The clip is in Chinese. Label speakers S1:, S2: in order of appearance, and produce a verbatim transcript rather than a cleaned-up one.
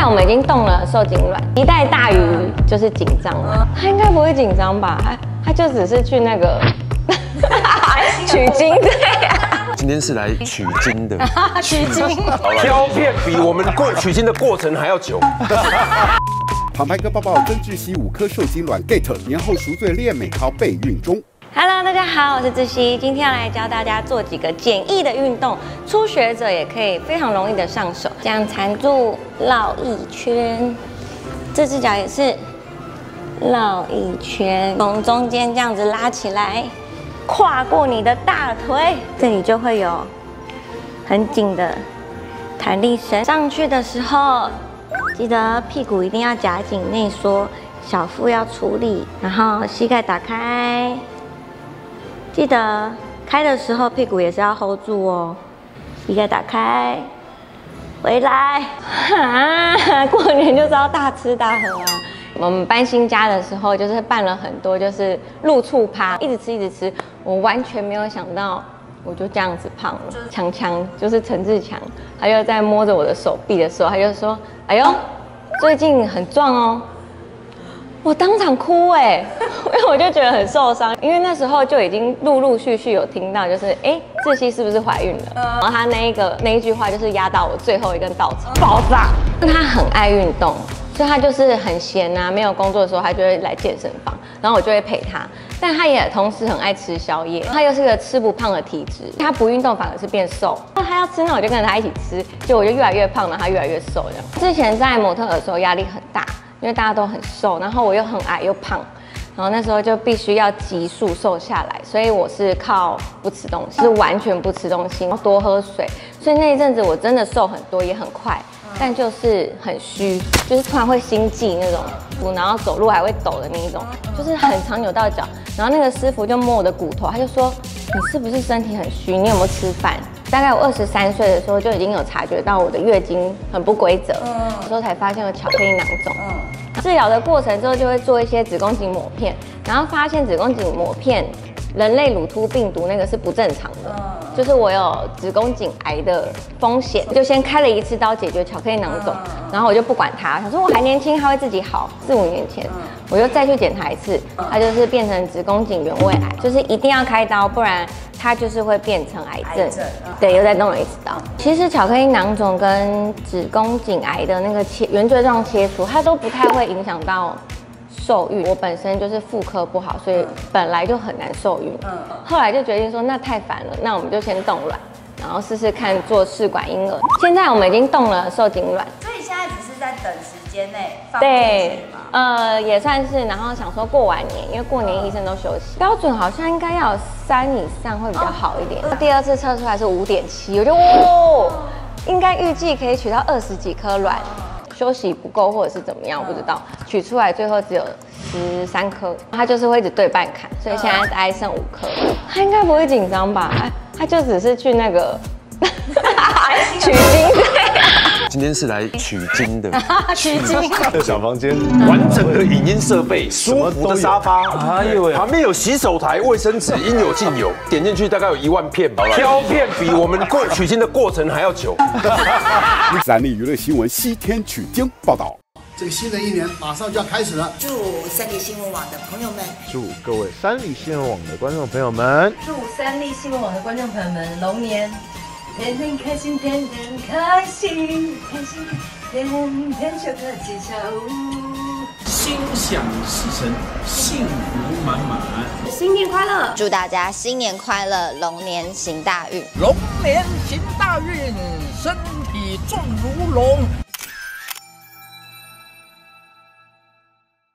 S1: 我们已经动了受精卵，期待大于就是紧张了。他应该不会紧张吧？他他就只是去那个取精，对啊。
S2: 今天是来取经的，
S1: 取精，
S2: 挑片比我们过取经的过程还要久。
S3: 旁白哥抱抱曾志熙五颗受精卵 get 年后赎罪恋美靠备孕中。
S1: Hello， 大家好，我是志熙，今天要来教大家做几个简易的运动，初学者也可以非常容易的上手。这样缠住绕一圈，这只脚也是绕一圈，从中间这样子拉起来，跨过你的大腿，这里就会有很紧的弹力绳。上去的时候，记得屁股一定要夹紧内缩，小腹要出力，然后膝盖打开。记得开的时候屁股也是要 hold 住哦，膝盖打开，回来。哈，过年就是要大吃大喝啊！我们搬新家的时候，就是办了很多，就是入厝趴，一直吃一直吃。我完全没有想到，我就这样子胖了。强强就是陈志强，他就在摸着我的手臂的时候，他就说：“哎呦，最近很壮哦。”我当场哭哎、欸，因为我就觉得很受伤，因为那时候就已经陆陆续续有听到，就是哎、欸，志熙是不是怀孕了？然后他那一个那一句话就是压到我最后一根稻草，爆炸。他很爱运动，所以他就是很闲啊，没有工作的时候，他就会来健身房，然后我就会陪他。但他也同时很爱吃宵夜，他又是个吃不胖的体质，他不运动反而是变瘦。那他要吃，那我就跟着他一起吃，结果我就越来越胖，然后他越来越瘦这样。之前在模特儿的时候压力很大。因为大家都很瘦，然后我又很矮又胖，然后那时候就必须要急速瘦下来，所以我是靠不吃东西，是完全不吃东西，多喝水，所以那一阵子我真的瘦很多，也很快，但就是很虚，就是突然会心悸那种，然后走路还会抖的那一种，就是很常扭到脚。然后那个师傅就摸我的骨头，他就说：“你是不是身体很虚？你有没有吃饭？”大概我二十三岁的时候就已经有察觉到我的月经很不规则，有时候才发现有巧克力囊肿。治疗的过程之后就会做一些子宫颈抹片，然后发现子宫颈抹片人类乳突病毒那个是不正常的，就是我有子宫颈癌的风险，就先开了一次刀解决巧克力囊肿，然后我就不管它，想说我还年轻，它会自己好。四五年前我又再去检查一次，它就是变成子宫颈原位癌，就是一定要开刀，不然它就是会变成癌症。对，又再动了一次刀。其实巧克力囊肿跟子宫颈癌的那个切圆锥状切除，它都不太会影响到受孕。我本身就是妇科不好，所以本来就很难受孕。后来就决定说，那太烦了，那我们就先冻卵，然后试试看做试管婴儿。现在我们已经冻了受精卵，
S4: 所以现在只是在等时间内放进
S1: 对
S4: 去吗？
S1: 呃，也算是。然后想说过完年，因为过年医生都休息，标准好像应该要有三以上会比较好一点。第二次测出来是五点七，我就哇，应该预计可以取到二十几颗卵。休息不够或者是怎么样，我不知道，取出来最后只有十三颗，它就是会一直对半砍，所以现在大概剩五颗。他应该不会紧张吧？他就只是去那个取精。
S2: 今天是来取经的，
S1: 取精。
S5: 这小房间，
S2: 完整的影音设备，舒服的沙发，哎呦喂，旁边有洗手台、卫生纸，应有尽有。点进去大概有一万片吧，挑片比我们过取经的过程还要久。
S3: 三立娱乐新闻西天取经报道。
S6: 这个新的一年马上就要开始了，
S4: 祝三立新闻网的朋友们，
S5: 祝各位三立新闻网的观众朋友们，
S7: 祝三立新闻网的观众朋友们龙年天天开心，天天开心，开心天天笑个吉祥，
S8: 心想事成，幸福满满。
S7: 新年快乐！
S9: 祝大家新年快乐，龙年行大运，
S8: 龙年行大运，身体壮如龙。